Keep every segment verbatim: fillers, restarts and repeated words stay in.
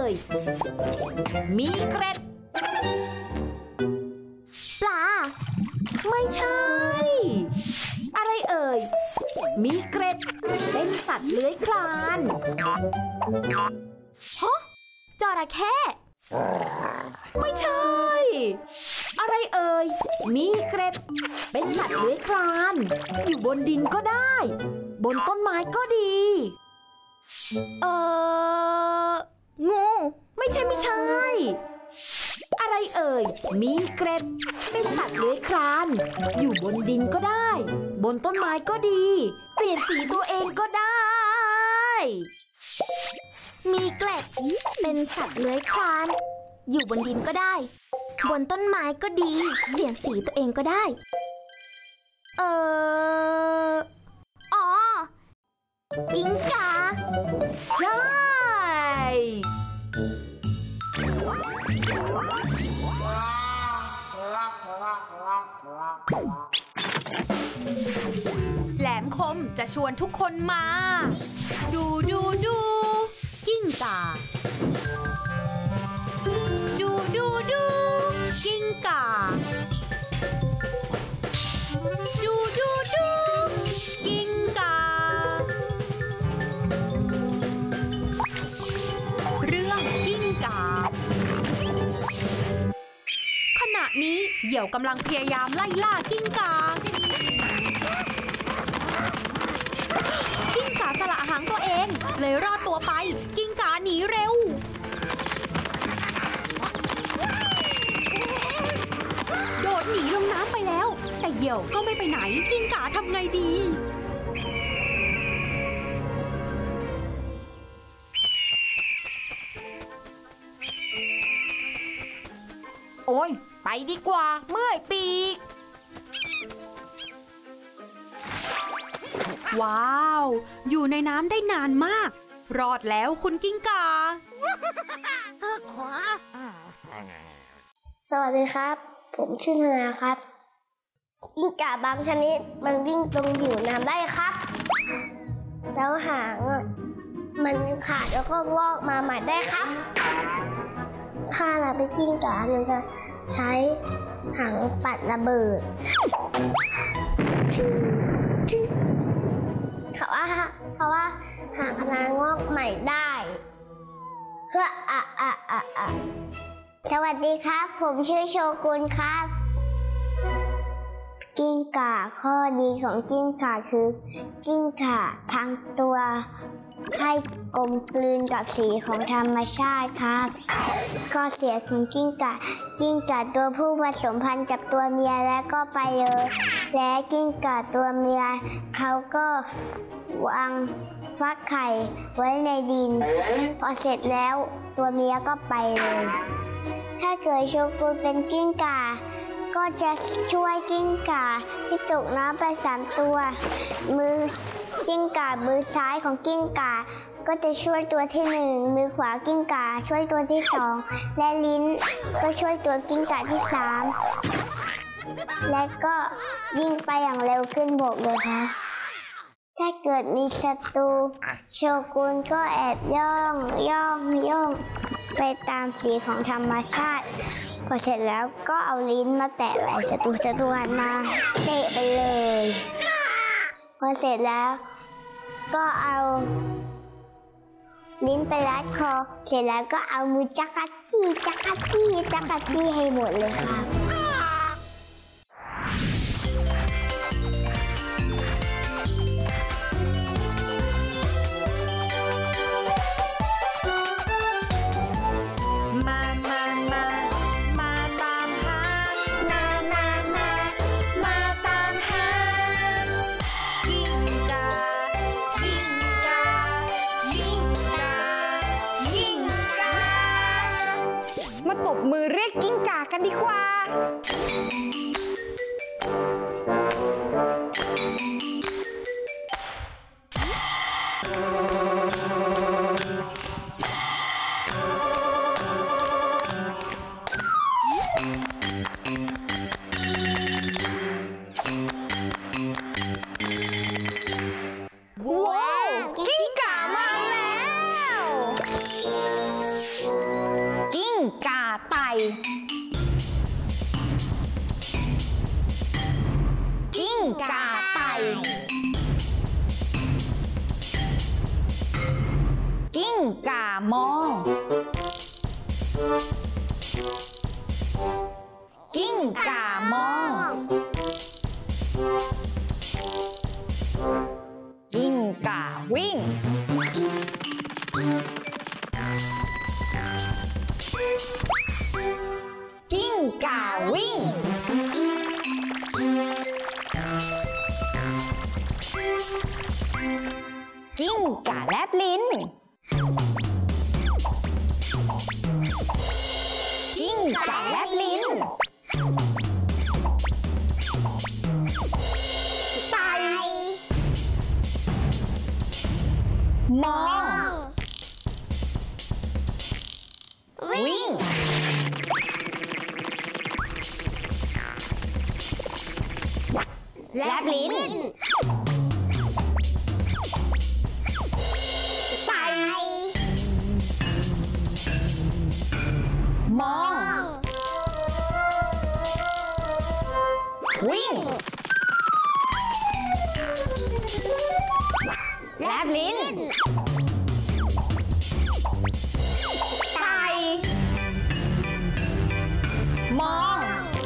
ยมีเกร็ดปลาไม่ใช่อะไรเอ่ยมีเกร็ดเป็นสัตว์เลื้อยคลานฮะจระเข้ไม่ใช่อะไรเอ่ยมีเกร็ดเป็นสัตว์เลื้อยคลานอยู่บนดินก็ได้บนต้นไม้ก็ดีเอ่องูไม่ใช่ไม่ใช่อะไรเอ่ยมีเกร็ดเป็นสัตว์เลื้อยคลานอยู่บนดินก็ได้บนต้นไม้ก็ดีเปลี่ยนสีตัวเองก็ได้มีเกล็ดเป็นสัตว์เลื้อยคลานอยู่บนดินก็ได้บนต้นไม้ก็ดีเปลี่ยนสีตัวเองก็ได้เอ่ออ๋อกิ้งก่าใช่แหลมคมจะชวนทุกคนมาดูดูดูกิ้งก่าดูดูดูกิ้งก่าดูดูดูกิ้งก่าเรื่องกิ้งก่าขณะนี้เหยี่ยวกำลังพยายามไล่ล่ากิ้งก่ากิ้งก่าสละหางตัวเองเลยรอดตัวไปกิ้งก่าหนีเร็วโดดหนีลงน้ำไปแล้วแต่เหยี่ยวก็ไม่ไปไหนกิ้งก่าทำไงดีโอ้ยไปดีกว่าเมื่อยปีกว้าวอยู่ในน้ำได้นานมากรอดแล้วคุณกิ้งก่าขวาสวัสดีครับผมชื่อธนาครับกิ้งก่าบางชนิดมันวิ่งตรงผิวน้ำได้ครับแล้วหางมันขาดแล้วก็งอกมาใหม่ได้ครับถ้าเราไปกิ้งก่าเราจะใช้หางปัดระเบิดเขาว่าเพราะว่าหางพนางอกใหม่ได้เพื่ออะอะอะอะสวัสดีครับผมชื่อโชกุนครับกิ้งก่าข้อดีของกิ้งก่าคือกิ้งก่าทั้งตัวให้กลมกลืนกับสีของธรรมชาติครับข้อเสียของกิ้งก่ากิ้งก่าตัวผู้ผสมพันธุ์กับตัวเมียแล้วก็ไปเลยและกิ้งก่าตัวเมียเขาก็วางฟักไข่ไว้ในดินพอเสร็จแล้วตัวเมียก็ไปเลยถ้าเกิดโชกุนเป็นกิ้งก่าก็จะช่วยกิ้งก่าที่ตกน้ำไปสามตัวมือกิ้งก่ามือซ้ายของกิ้งก่าก็จะช่วยตัวที่หนึ่งมือขวากิ้งก่าช่วยตัวที่สองและลิ้นก็ช่วยตัวกิ้งก่าที่สามและก็ยิ่งไปอย่างเร็วขึ้นบกเลยค่ะถ้าเกิดมีศัตรูโชกุนก็แอบย่องย่องย่องไปตามสีของธรรมชาติพอเสร็จแล้วก็เอาลิ้นมาแตะไหล่ศัตรูศัตรูหันมาเตะไปเลยพอเสร็จแล้วก็เอาลิ้นไปรัดคอเสร็จแล้วก็เอามือจักรจี้จักรจี้จักรจี้ให้หมดเลยครับมือเรียกกิ้งก่ากันดีกว่าว้าวกิ้งก่ามาแล้วกิ้งก่าไต่กิ้งก่ามองกิ้งก่ามองกิ้งก่าวิ่งกิ้งก่าวิ่งกิ้งก่าแลบลิ้นกิ้งก่าแลบลิ้นไต่มองวิ่งแลบลิ้นไต่มองวิ่งแลบลิ้นไต่มอง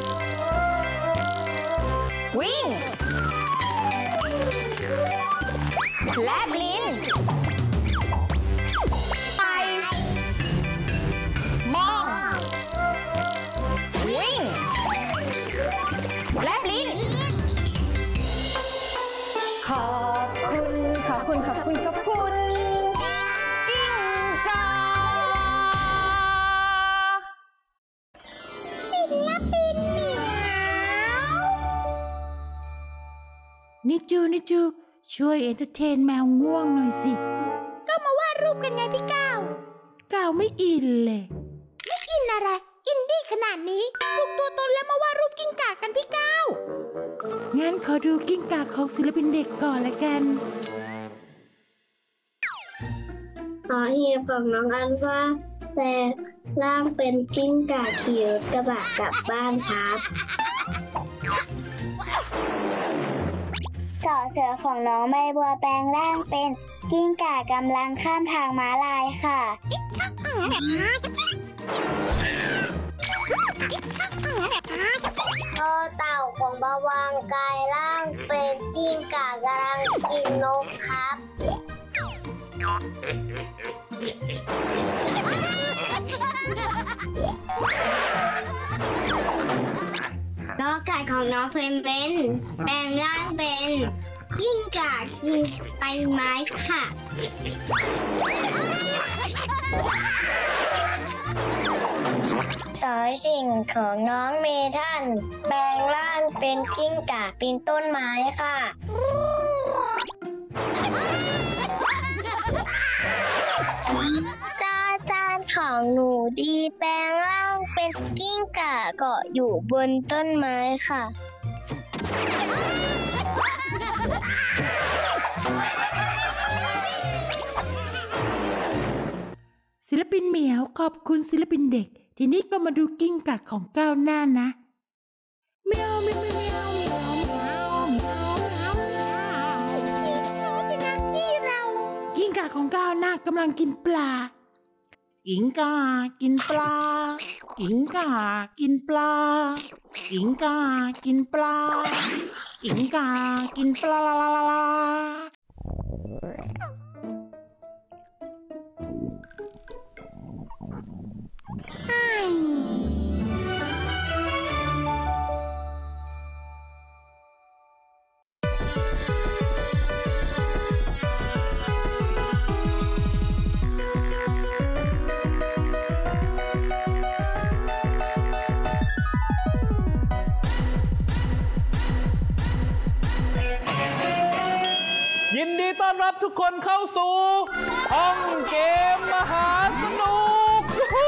วิ่งแลบลิ้นไต่มองวิ่งแลบลิ้นขอบคุณขอบคุณขอบคุณขอบคุณกิ้งก่าศิลปินเหมียวนิจูนิจูช่วยเอนเตอร์เทนแมวง่วงหน่อยสิก็มาวาดรูปกันไงพี่ก้าวก้าวไม่อินเลยไม่อินอะไรอินดี้ขนาดนี้ปลุกตัวตนแล้วมาวาดรูปกิ้งก่ากันพี่ก้าวงั้นขอดูกิ้งก่าของศิลปินเด็กก่อนละกันขอเฮียของน้องอันว่าแต่ร่างเป็นกิ้งก่าขี่รถกระบะกลับบ้านครับสอเสือของน้องใบบัวแปลงร่างเป็นกิ้งก่ากำลังข้ามทางม้าลายค่ะโตเต่าของบวางกายร่างเป็นกิ้งก่ากำลังกินนกครับน้องไก่ของน้องเพนเป็นแปลงร่างเป็นกิ้งก่ากินใบไม้ค่ะสอสิ่งของน้องเมทันแปลงร่างเป็นกิ้งก่าปีนต้นไม้ค่ะจาจานของหนูดีแปลงร่างเป็นกิ้งก่าเกาะอยู่บนต้นไม้ค่ะศิลปินเหมียวขอบคุณศิลปินเด็กทีนี้ก็มาดูกิ้งก่าของก้าวหน้านะเมียวเมียวเมียวเมียวเมียวเมียวเมียวเมียวหนูเป็นหน้าที่เรากิ้งก่าของก้าวหน้ากำลังกินปลากิ้งก่ากินปลากิ้งก่ากินปลากิ้งก่ากินปลากิ้งก่ากินปลาลาลาลาลายินดีต้อนรับทุกคนเข้าสู่ห้องเกมมหาสนุก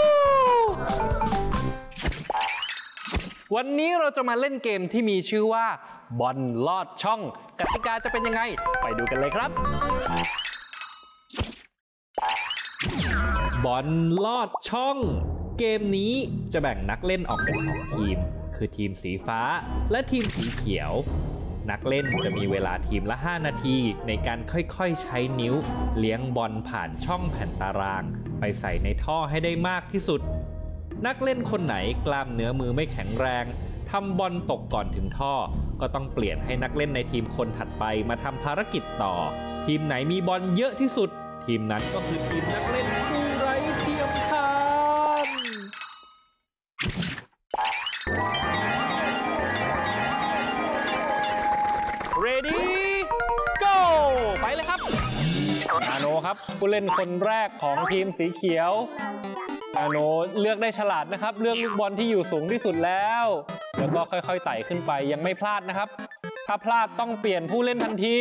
วันนี้เราจะมาเล่นเกมที่มีชื่อว่าบอลลอดช่องกติกาจะเป็นยังไงไปดูกันเลยครับบอลลอดช่องเกมนี้จะแบ่งนักเล่นออกเป็นสองทีมคือทีมสีฟ้าและทีมสีเขียวนักเล่นจะมีเวลาทีมละห้านาทีในการค่อยๆใช้นิ้วเลี้ยงบอลผ่านช่องแผ่นตารางไปใส่ในท่อให้ได้มากที่สุดนักเล่นคนไหนกล้ามเนื้อมือไม่แข็งแรงทำบอลตกก่อนถึงท่อก็ต้องเปลี่ยนให้นักเล่นในทีมคนถัดไปมาทำภารกิจต่อทีมไหนมีบอลเยอะที่สุดทีมนั้นก็คือทีมนักเล่นผู้ไร้เทียมทาน Ready Go ไปเลยครับนาโนครับผู้เล่นคนแรกของทีมสีเขียวนาโนเลือกได้ฉลาดนะครับเลือกลูกบอลที่อยู่สูงที่สุดแล้วแล้วก็ค่อยๆไต่ขึ้นไปยังไม่พลาดนะครับถ้าพลาดต้องเปลี่ยนผู้เล่นทันที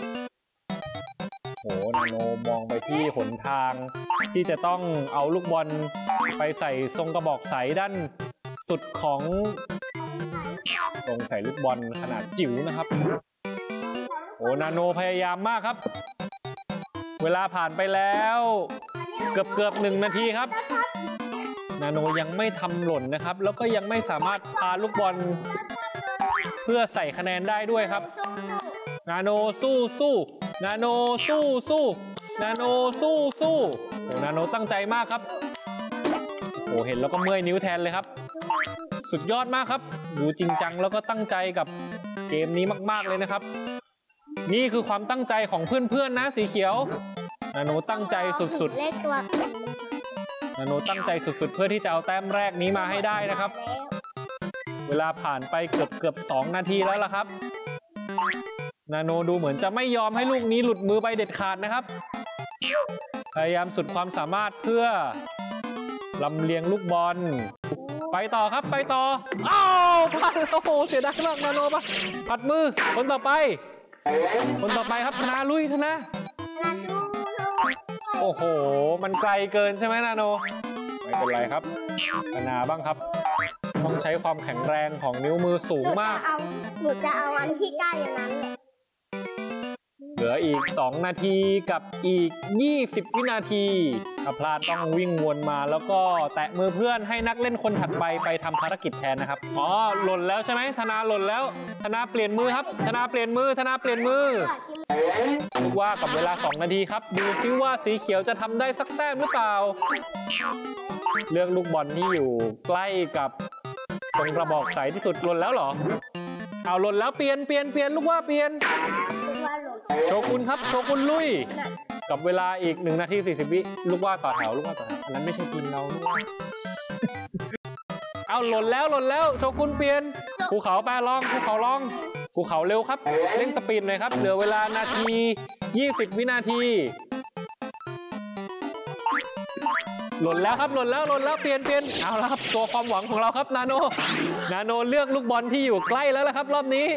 โหนาโนมองไปที่หนทางที่จะต้องเอาลูกบอลไปใส่ทรงกระบอกใสด้านสุดของตรงใส่ลูกบอลขนาดจิ๋วนะครับโอ้นาโนพยายามมากครับเวลาผ่านไปแล้วเกือบเกือบหนึ่งนาทีครับนาโนยังไม่ทำหล่นนะครับแล้วก็ยังไม่สามารถพาลูกบอลเพื่อใส่คะแนนได้ด้วยครับนาโนสู้สู้นาโนสู้สู้นาโนสู้สู้โอ้นาโนตั้งใจมากครับโอ้เห็นแล้วก็เมื่อยนิ้วแทนเลยครับสุดยอดมากครับดูจริงจังแล้วก็ตั้งใจกับเกมนี้มากๆเลยนะครับนี่คือความตั้งใจของเพื่อนๆนะสีเขียวนาโนตั้งใจสุดๆนาโนตั้งใจสุดๆเพื่อที่จะเอาแต้มแรกนี้มาให้ได้นะครับเวลาผ่านไปเกือบเกือบสองนาทีแล้วล่ะครับนาโนดูเหมือนจะไม่ยอมให้ลูกนี้หลุดมือไปเด็ดขาดนะครับพยายามสุดความสามารถเพื่อลำเลียงลูกบอลไปต่อครับไปต่ออ้าวพลาดโอ้โหเสียดายมากนาโนปะผัดมือคนต่อไปคนต่อไปครับธนาลุยธนาโอ้โหมันไกลเกินใช่ไหมนาโนไม่เป็นไรครับธนาบ้างครับต้องใช้ความแข็งแรงของนิ้วมือสูงมากหนูจะเอาอันที่ใกล้อย่างนั้นเหลืออีกสองนาทีกับอีกยี่สิบวินาทีถ้าพลาดต้องวิ่งวนมาแล้วก็แตะมือเพื่อนให้นักเล่นคนถัดไปไปทำภารกิจแทนนะครับอ๋อหล่นแล้วใช่ไหมธนาหล่นแล้วธนาเปลี่ยนมือครับธนาเปลี่ยนมือธนาเปลี่ยนมือนึกว่ากับเวลาสองนาทีครับดูซิว่าสีเขียวจะทำได้สักแต้มหรือเปล่าเลือกลูกบอลที่อยู่ใกล้กับตรงกระบอกใสที่สุดหล่นแล้วเหรอเอาหล่นแล้วเปลี่ยนเปลี่ยนเปลี่ยนลูกว่าเปลี่ยนโชกุนครับโชกุนลุยกับเวลาอีกหนึ่งนาทีสี่สิบวิลูกว่าต่อแถวลูกว่าต่อแถวอันนั้นไม่ใช่ทีมเราเอาหล่นแล้วหล่นแล้วโชกุนเปลี่ยนภูเขาแปรลองภูเขาลองภูเขาเร็วครับเร่งสปีดหน่อยครับเหลือเวลานาทียี่สิบวินาทีหล่นแล้วครับหล่นแล้วหล่นแล้วเปลี่ยนเปลี่ยนเอาละครับตัวความหวังของเราครับนาโนนาโนเลือกลูกบอลที่อยู่ใกล้แล้วละครับรอบนี้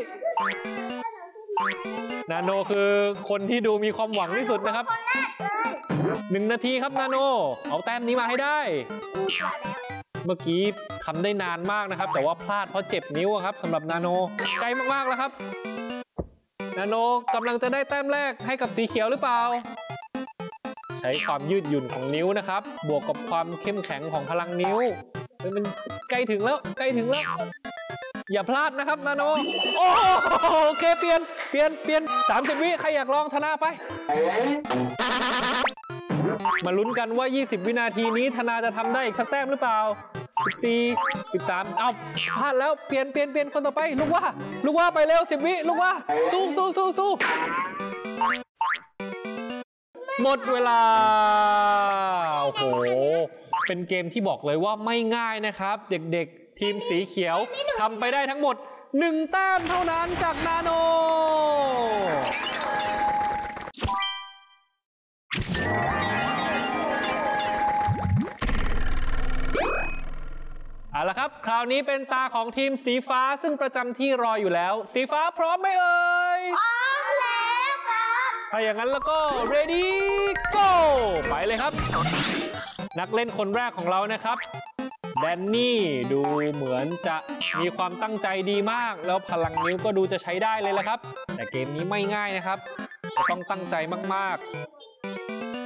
นาโนคือคนที่ดูมีความหวังที่สุดนะครับหนึ่งนาทีครับนาโนเอาแต้มนี้มาให้ได้เมื่อกี้ทำได้นานมากนะครับแต่ว่าพลาดเพราะเจ็บนิ้วครับสำหรับนาโนใกล้มากๆแล้วครับนาโนกำลังจะได้แต้มแรกให้กับสีเขียวหรือเปล่าใช้ความยืดหยุ่นของนิ้วนะครับบวกกับความเข้มแข็งของพลังนิ้วมันใกล้ถึงแล้วใกล้ถึงแล้วอย่าพลาดนะครับนาโนโอ้โอเคเปลี่ยนเปลี่ยนเปลี่ยนสามสิบวิใครอยากลองธนาไปมาลุ้นกันว่ายี่สิบวินาทีนี้ธนาจะทำได้อีกสักแต้มหรือเปล่าสิบสี่ สิบสามเอาพลาดแล้วเปลี่ยนเปลี่ยนเปลี่ยนคนต่อไปลูกว่าลูกว่าไปเร็วสิบวิลูกว่าสู้สู้สู้สู้หมดเวลาโอ้โหเป็นเกมที่บอกเลยว่าไม่ง่ายนะครับเด็กๆทีมสีเขียวทำไปได้ทั้งหมดหนึ่งแต้มเท่านั้นจากนาโนเอาละครับคราวนี้เป็นตาของทีมสีฟ้าซึ่งประจำที่รออยู่แล้วสีฟ้าพร้อมไหมเอ่ยพร้อมแล้วครับถ้าอย่างนั้นแล้วก็ ready go ไปเลยครับนักเล่นคนแรกของเรานะครับแดนนี่ดูเหมือนจะมีความตั้งใจดีมากแล้วพลังนิ้วก็ดูจะใช้ได้เลยละครับแต่เกมนี้ไม่ง่ายนะครับจะต้องตั้งใจมากๆ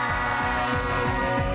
าย